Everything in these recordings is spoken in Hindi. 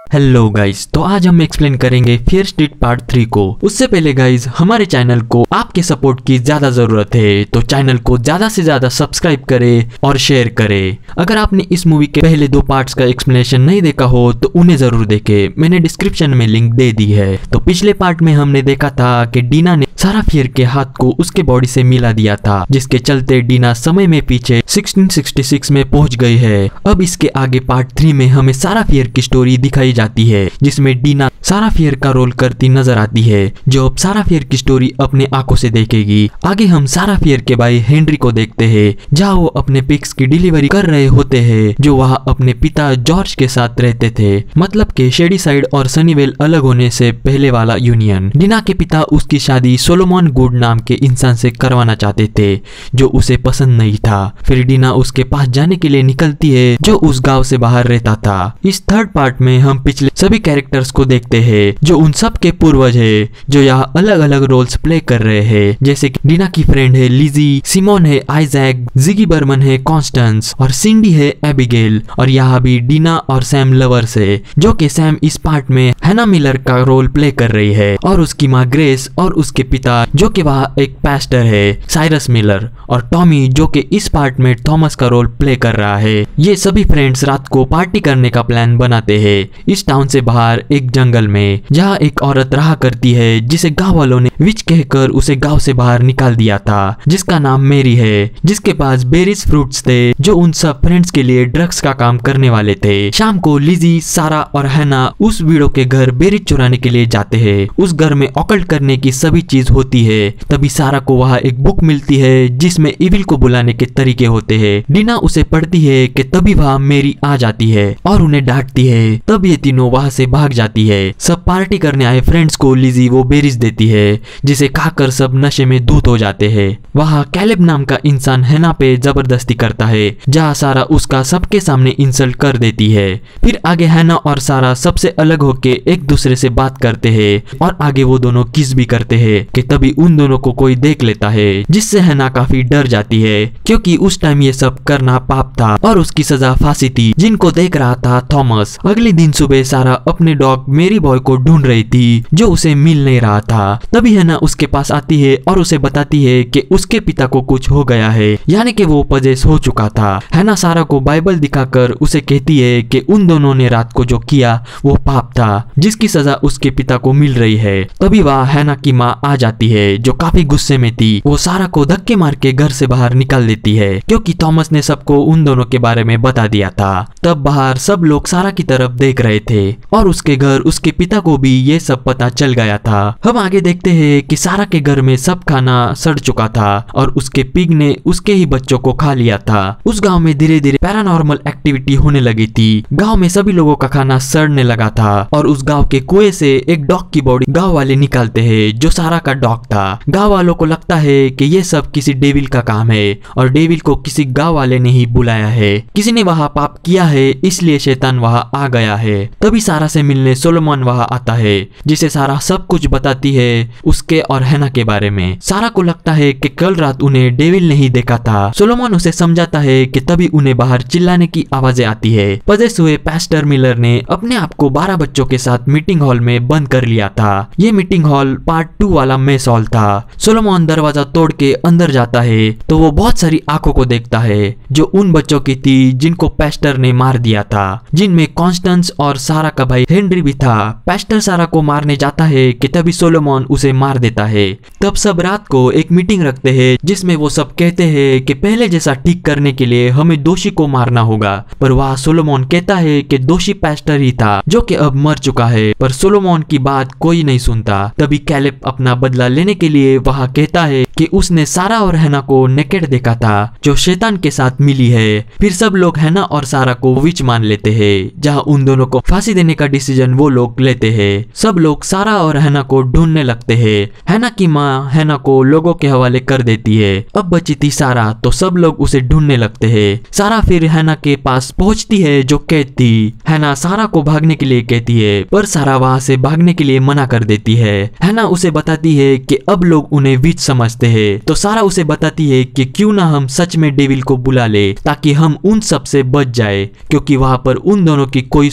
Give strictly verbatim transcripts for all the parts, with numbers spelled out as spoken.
हेलो गाइस, तो आज हम एक्सप्लेन करेंगे फियर स्ट्रीट पार्ट थ्री को। उससे पहले गाइस, हमारे चैनल को आपके सपोर्ट की ज्यादा जरूरत है, तो चैनल को ज्यादा से ज्यादा सब्सक्राइब करें और शेयर करें। अगर आपने इस मूवी के पहले दो पार्ट्स का एक्सप्लेनेशन नहीं देखा हो तो उन्हें जरूर देखें, मैंने डिस्क्रिप्शन में लिंक दे दी है। तो पिछले पार्ट में हमने देखा था कि डीना ने सारा फियर के हाथ को उसके बॉडी से मिला दिया था, जिसके चलते डीना समय में पीछे सोलह सौ छियासठ में पहुंच गई है। अब इसके आगे पार्ट थ्री में हमें सारा फियर की स्टोरी दिखाई जाती है, जिसमें डीना सारा फियर का रोल करती नजर आती है, जो अब सारा फियर की स्टोरी अपने आंखों से देखेगी। आगे हम सारा फियर के भाई हेनरी को देखते हैं, जहां वो अपने पिग्स की डिलीवरी कर रहे होते हैं, जो वहां अपने पिता जॉर्ज के साथ रहते थे, मतलब के शेडी साइड और सनीवेल अलग होने से पहले वाला यूनियन। डीना के पिता उसकी शादी सोलोमन गुड नाम के इंसान से करवाना चाहते थे, जो उसे पसंद नहीं था। फिर डीना उसके पास जाने के लिए निकलती है, जो उस गांव से बाहर रहता था। इस थर्ड पार्ट में हम पिछले सभी कैरेक्टर्स को देखते हैं, जो उन सब के पूर्वज है, जो यहाँ अलग अलग रोल्स प्ले कर रहे हैं, जैसे कि डीना की फ्रेंड है लिजी, सिमोन है आइजैक, जिगी बर्मन है कॉन्स्टेंस और सिंडी है एबिगेल। और यहाँ भी डीना और सैम लवर्स है, जो कि सैम इस पार्ट में हैना मिलर का रोल प्ले कर रही है, और उसकी माँ ग्रेस और उसके पिता जो कि वहाँ एक पास्टर है साइरस मिलर, और टॉमी जो कि इस पार्ट में थॉमस का रोल प्ले कर रहा है। ये सभी फ्रेंड्स रात को पार्टी करने का प्लान बनाते हैं इस टाउन से बाहर एक जंगल में, जहाँ एक औरत रहा करती है, जिसे गांव वालों ने विच कहकर उसे गांव से बाहर निकाल दिया था, जिसका नाम मेरी है, जिसके पास बेरीज फ्रूट्स थे, जो उन सब फ्रेंड्स के लिए ड्रग्स का काम करने वाले थे। शाम को लिजी, सारा और हैना उस वीडो के घर बेरीज चुराने के लिए जाते हैं। उस घर में ऑकल्ट करने की सभी चीज होती है। तभी सारा को वहाँ एक बुक मिलती है, जिसमें इविल को बुलाने के तरीके होते हैं। डीना उसे पढ़ती है कि तभी वहाँ मेरी आ जाती है और उन्हें डांटती है। तब ये तीनों वहाँ से भाग जाती है। सब पार्टी करने आए फ्रेंड्स को लिजी वो बेरीज देती है, जिसे खाकर सब नशे में धूत हो जाते हैं। वहाँ कैलेब नाम का इंसान हैना पे जबरदस्ती करता है, जहाँ सारा उसका सबके सामने इंसल्ट कर देती है। फिर आगे हैना और सारा सबसे अलग होके एक दूसरे से बात करते हैं, और आगे वो दोनों किस भी करते हैं कि तभी उन दोनों को कोई देख लेता है, जिससे हैना काफी डर जाती है, क्योंकि उस टाइम ये सब करना पाप था और उसकी सजा फांसी थी, जिनको देख रहा था थॉमस। अगले दिन सुबह सारा अपने डॉग मेरी बॉय को ढूंढ रही थी, जो उसे मिल नहीं रहा था। तभी हैना उसके पास आती है और उसे बताती है कि उसके पिता को कुछ हो गया है, यानी कि वो पजेस हो चुका था। हैना सारा को बाइबल दिखाकर उसे कहती है कि उन दोनों ने रात को जो किया वो पाप था, जिसकी सजा उसके पिता को मिल रही है। तभी वह हैना की माँ आ जाती है, जो काफी गुस्से में थी। वो सारा को धक्के मार के घर से बाहर निकाल देती है, क्योंकि थॉमस ने सबको उन दोनों के बारे में बता दिया था। तब बाहर सब लोग सारा की तरफ देख रहे थे, और उसके घर उसके पिता को भी ये सब पता चल गया था। हम आगे देखते हैं कि सारा के घर में सब खाना सड़ चुका था, और उसके पिग ने उसके ही बच्चों को खा लिया था। उस गांव में धीरे धीरे पैरानॉर्मल एक्टिविटी होने लगी थी। गांव में सभी लोगों का खाना सड़ने लगा था, और उस गांव के कुएं से एक डॉग की बॉडी गांव वाले निकालते हैं, जो सारा का डॉग था। गांव वालों को लगता है कि ये सब किसी डेविल का काम है, और डेविल को किसी गांव वाले ने ही बुलाया है। किसी ने वहाँ पाप किया है, इसलिए शैतान वहाँ आ गया है। तभी सारा से मिलने सोलोमन वहाँ आता है, जिसे सारा सब कुछ बताती है उसके और हैना के बारे में। सारा को लगता है कि कल रात उन्हें डेविल नहीं देखा था। सोलोमन उसे समझाता है कि तभी उन्हें बाहर चिल्लाने की आवाजें आती है। पजेस हुए पास्टर मिलर ने अपने आप को बारह बच्चों के साथ मीटिंग हॉल में बंद कर लिया था। ये मीटिंग हॉल पार्ट टू वाला मेस हॉल था। सोलोमन दरवाजा तोड़ के अंदर जाता है, तो वो बहुत सारी आंखों को देखता है, जो उन बच्चों की थी जिनको पास्टर ने मार दिया था, जिनमें कॉन्स्टेंस और सारा का भाई हेनरी भी था। पास्टर सारा को मारने जाता है कि तभी सोलोमन उसे मार देता है। तब सब रात को एक मीटिंग रखते हैं, जिसमें वो सब कहते हैं कि पहले जैसा ठीक करने के लिए हमें दोषी को मारना होगा। पर वहाँ सोलोमन कहता है कि दोषी पास्टर ही था, जो कि अब मर चुका है। पर सोलोमन की बात कोई नहीं सुनता। तभी कैलेब अपना बदला लेने के लिए वहाँ कहता है कि उसने सारा और हैना को नेकेड देखा था, जो शैतान के साथ मिली है। फिर सब लोग हैना और सारा को विच मान लेते हैं, जहाँ उन दोनों को फांसी देने का डिसीजन वो लोग लेते हैं। सब लोग सारा और हैना को ढूंढने लगते हैं। हैना की माँ हैना को लोगों के हवाले कर देती है। अब बची थी सारा, तो सब लोग उसे ढूंढने लगते हैं। सारा फिर हैना के पास पहुंचती है, जो कैद थी। हैना सारा को भागने के लिए कहती है, पर सारा वहाँ से भागने के लिए मना कर देती है। हैना उसे बताती है कि अब लोग उन्हें विच समझते हैं, तो सारा उसे बताती है कि क्यों ना हम सच में डेविल को बुला ले, ताकि हम उन सब से बच जाए, क्योंकि वहाँ पर उन दोनों की कोई सुन नहीं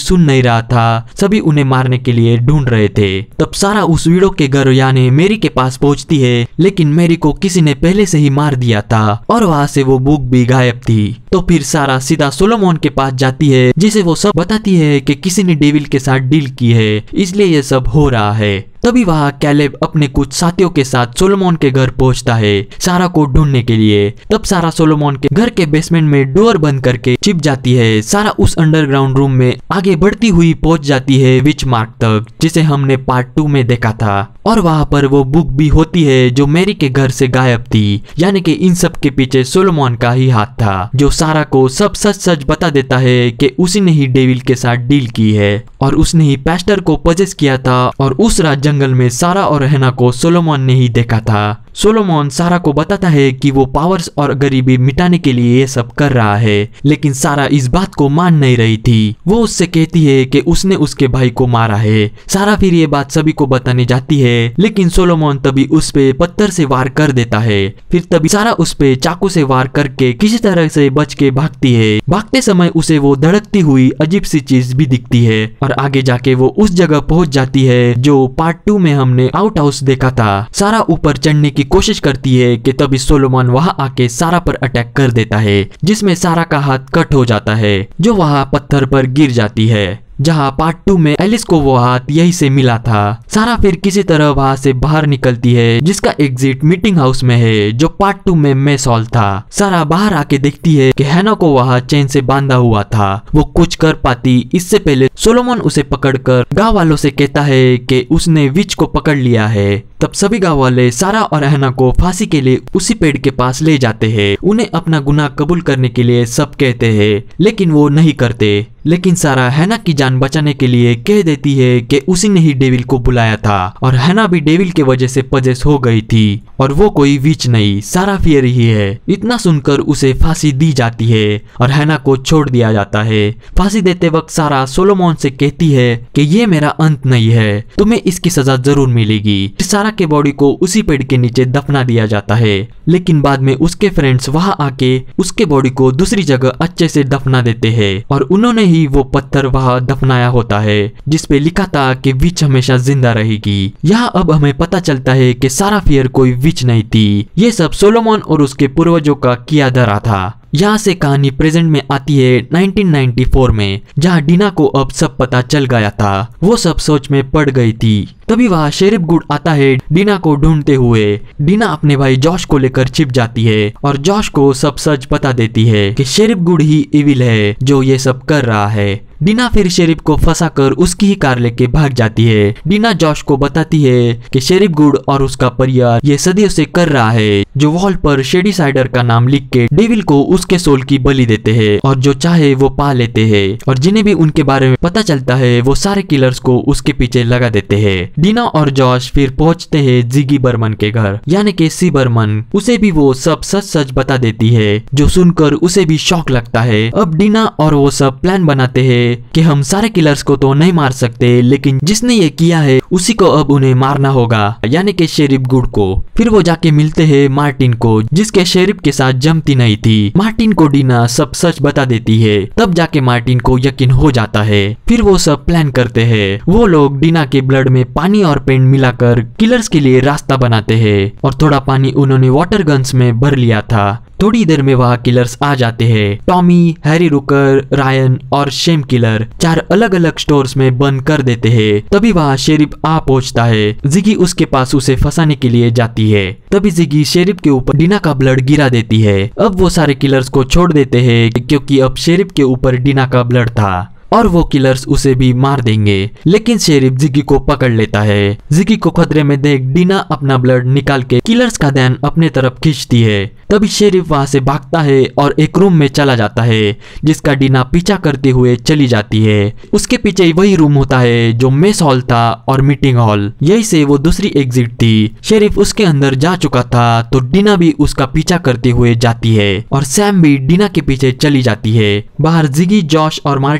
रहा था, सभी उन्हें मारने के लिए ढूंढ रहे थे। तब सारा उस वीडो के घर यानी मैरी के पास पहुंचती है, लेकिन मैरी को किसी ने पहले से ही मार दिया था और वहां से वो बुक भी गायब थी। तो फिर सारा सीधा सोलोमन के पास जाती है, जिसे वो सब बताती है कि किसी ने डेविल के साथ डील की है, इसलिए ये सब हो रहा है। तभी वहां कैलेब अपने कुछ साथियों के साथ सोलोमन के घर पहुंचता है सारा को ढूंढने के लिए। तब सारा सोलोमन के घर के बेसमेंट में डोर बंद करके छिप जाती है। सारा उस अंडरग्राउंड रूम में आगे बढ़ती हुई पहुंच जाती है विच मार्क तक, जिसे हमने पार्ट टू में देखा था। और वहां पर वो बुक भी होती है जो मैरी के घर से गायब थी, यानी कि इन सब के पीछे सोलोमन का ही हाथ था, जो सारा को सब सच सच बता देता है कि उसी ने ही डेविल के साथ डील की है और उसने ही पैस्टर को पजेस किया था। और उस रात जंगल में सारा और हैना को सोलोमन ने ही देखा था। सोलोमन सारा को बताता है कि वो पावर्स और गरीबी मिटाने के लिए ये सब कर रहा है, लेकिन सारा इस बात को मान नहीं रही थी। वो उससे कहती है कि उसने उसके भाई को मारा है। सारा फिर ये बात सभी को बताने जाती है, लेकिन सोलोमन तभी उस पे पत्थर से वार कर देता है। फिर तभी सारा उस पे चाकू से वार करके किसी तरह से बच के भागती है। भागते समय उसे वो धड़कती हुई अजीब सी चीज भी दिखती है और आगे जाके वो उस जगह पहुंच जाती है जो पार्ट टू में हमने आउट हाउस देखा था। सारा ऊपर चढ़ने की कोशिश करती है कि तभी सोलोमन वहां आके सारा पर अटैक कर देता है, जिसमें सारा का हाथ कट हो जाता है, जो वहां पत्थर पर गिर जाती है, जहां पार्ट टू में एलिस को वो हाथ यही से मिला था। सारा फिर किसी तरह वहां से बाहर निकलती है, जिसका एग्जिट मीटिंग हाउस में है, जो पार्ट टू में मेस हॉल था। सारा बाहर आके देखती है कि हैना को वहां चेन से बांधा हुआ था, वो कुछ कर पाती इससे पहले सोलोमन उसे पकड़कर गांव वालों से कहता है कि उसने विच को पकड़ लिया है। तब सभी गांव वाले सारा और हैना को फांसी के लिए उसी पेड़ के पास ले जाते हैं। उन्हें अपना गुनाह कबूल करने के लिए सब कहते हैं, लेकिन वो नहीं करते। लेकिन सारा हैना की जान बचाने के लिए कह देती है कि उसी ने ही डेविल को बुलाया था और हैना भी डेविल के वजह से पजेस हो गई थी और वो कोई विच नहीं, सारा फियर ही है। इतना सुनकर उसे फांसी दी जाती है और हैना को छोड़ दिया जाता है। फांसी देते वक्त सारा सोलोमन से कहती है कि ये मेरा अंत नहीं है, तुम्हें इसकी सजा जरूर मिलेगी। सारा के बॉडी को उसी पेड़ के नीचे दफना दिया जाता है, लेकिन बाद में उसके फ्रेंड्स वहां आके उसके बॉडी को दूसरी जगह अच्छे से दफना देते हैं और उन्होंने ही वो पत्थर वहां दफनाया होता है जिसपे लिखा था कि विच हमेशा जिंदा रहेगी। यहाँ अब हमें पता चलता है कि सारा फियर कोई विच नहीं थी, ये सब सोलोमन और उसके पूर्वजों का किया धरा था। यहाँ से कहानी प्रेजेंट में आती है नाइनटीन नाइंटी फोर में, जहाँ डीना को अब सब पता चल गया था। वो सब सोच में पड़ गई थी। तभी वहाँ शेरिफ गुड आता है डीना को ढूंढते हुए। डीना अपने भाई जॉश को लेकर छिप जाती है और जॉश को सब सच बता देती है कि शेरिफ गुड ही इविल है जो ये सब कर रहा है। डीना फिर शेरिफ को फंसाकर उसकी ही कार लेके भाग जाती है। डीना जॉश को बताती है कि शेरिफ गुड और उसका परिवार ये सदियों से कर रहा है, जो वॉल पर शेडी साइडर का नाम लिख के डेविल को उसके सोल की बलि देते हैं और जो चाहे वो पा लेते हैं। और जिन्हें भी उनके बारे में पता चलता है वो सारे किलर्स को उसके पीछे लगा देते हैं। डीना और जॉश फिर पहुंचते हैं जिगी बर्मन के घर, यानी कि सी बर्मन। उसे भी वो सब सच सच बता देती है, जो सुनकर उसे भी शौक लगता है। अब डीना और वो सब प्लान बनाते हैं कि हम सारे किलर्स को तो नहीं मार सकते, लेकिन जिसने ये किया है उसी को अब उन्हें मारना होगा, यानी कि शेरिफ गुड को। फिर वो जाके मिलते हैं मार्टिन को, जिसके शेरिफ के साथ जमती नहीं थी। मार्टिन को डीना सब सच बता देती है, तब जाके मार्टिन को यकीन हो जाता है। फिर वो सब प्लान करते हैं। वो लोग डीना के ब्लड में पानी और पेंट मिलाकर किलर्स के लिए रास्ता बनाते हैं और थोड़ा पानी उन्होंने वाटर गन्स में भर लिया था। थोड़ी देर में वहाँ किलर्स आ जाते हैं। टॉमी, हैरी रुकर, रायन और शेम किलर चार अलग अलग स्टोर्स में बंद कर देते हैं। तभी वहाँ शेरिफ आ पहुंचता है। जिगी उसके पास उसे फंसाने के लिए जाती है। तभी जिगी शेरिफ के ऊपर डीना का ब्लड गिरा देती है। अब वो सारे किलर्स को छोड़ देते हैं क्योंकि अब शेरिफ के ऊपर डीना का ब्लड था और वो किलर्स उसे भी मार देंगे। लेकिन शेरिफ जिगी को पकड़ लेता है। जिगी को खतरे में देख डीना अपना ब्लड निकाल के किलर्स का ध्यान अपने तरफ खींचती है। तभी शेरिफ वहां से भागता है और एक रूम में चला जाता है, जिसका डीना पीछा करते हुए चली जाती है। उसके पीछे वही रूम होता है जो मेस हॉल था और मीटिंग हॉल, यही से वो दूसरी एग्जिट थी। शेरिफ उसके अंदर जा चुका था तो डीना भी उसका पीछा करते हुए जाती है और सैम भी डीना के पीछे चली जाती है। बाहर जिगी, जॉश और मार्टिन ने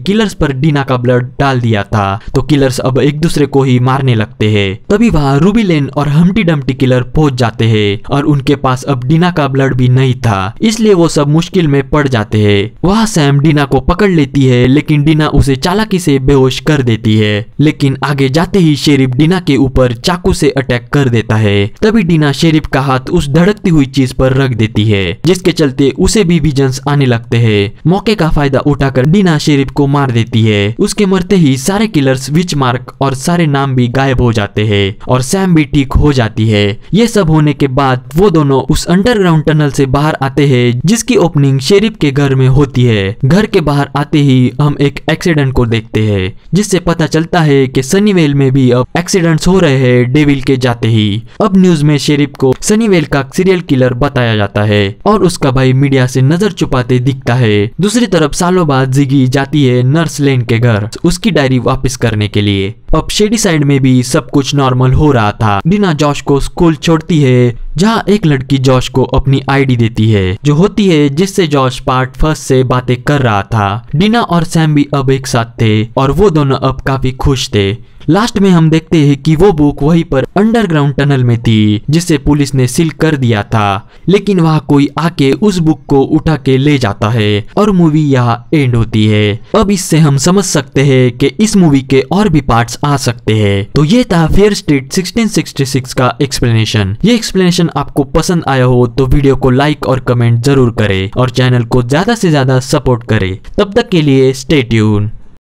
किलर्स पर डीना का ब्लड डाल दिया था, तो किलर्स अब एक दूसरे को ही मारने लगते हैं। तभी वहाँ रूबी लेन और हम्टी डम्टी किलर पहुंच जाते हैं और उनके पास अब डीना का ब्लड भी नहीं था, इसलिए वो सब मुश्किल में पड़ जाते हैं। वहाँ सैम डीना को पकड़ लेती है, लेकिन डीना उसे चालाकी से बेहोश कर देती है। लेकिन आगे जाते ही शेरिफ डीना के ऊपर चाकू से अटैक कर देता है। तभी डीना शेरिफ का हाथ उस धड़कती हुई चीज पर रख देती है, जिसके चलते उसे भी विजन्स आने लगते हैं। मौके का फायदा उठाकर डीना शेरिफ को मार देती है। उसके मरते ही सारे किलर्स, विच मार्क और सारे नाम भी गायब हो जाते हैं और सैम भी ठीक हो जाती है। ये सब होने के बाद वो दोनों उस अंडरग्राउंड टनल से बाहर आते हैं, जिसकी ओपनिंग शेरिफ के घर में होती है। घर के बाहर आते ही हम एक एक्सीडेंट को देखते हैं, जिससे पता चलता है कि सनीवेल में भी अब एक्सीडेंट्स हो रहे हैं डेविल के जाते ही। अब न्यूज में शेरिफ को सनीवेल का सीरियल किलर बताया जाता है और उसका भाई मीडिया से नजर छुपाते दिखता है। दूसरी तरफ सालों बाद जिगी जाती है नर्स लेन के घर उसकी डायरी वापस करने के लिए। अब शेडी साइड में भी सब कुछ नॉर्मल हो रहा था। डीना जॉश को स्कूल छोड़ती है, जहाँ एक लड़की जॉश को अपनी आईडी देती है, जो होती है जिससे जॉश पार्ट फर्स्ट से बातें कर रहा था। डीना और सैम भी अब एक साथ थे और वो दोनों अब काफी खुश थे। लास्ट में हम देखते हैं कि वो बुक वहीं पर अंडरग्राउंड टनल में थी, जिसे पुलिस ने सील कर दिया था, लेकिन वहाँ कोई आके उस बुक को उठा के ले जाता है और मूवी यहाँ एंड होती है। अब इससे हम समझ सकते हैं कि इस मूवी के और भी पार्ट्स आ सकते हैं। तो ये था Fear Street sixteen sixty six का एक्सप्लेनेशन। ये एक्सप्लेनेशन आपको पसंद आया हो तो वीडियो को लाइक और कमेंट जरूर करें और चैनल को ज्यादा से ज्यादा सपोर्ट करें। तब तक के लिए स्टे ट्यून।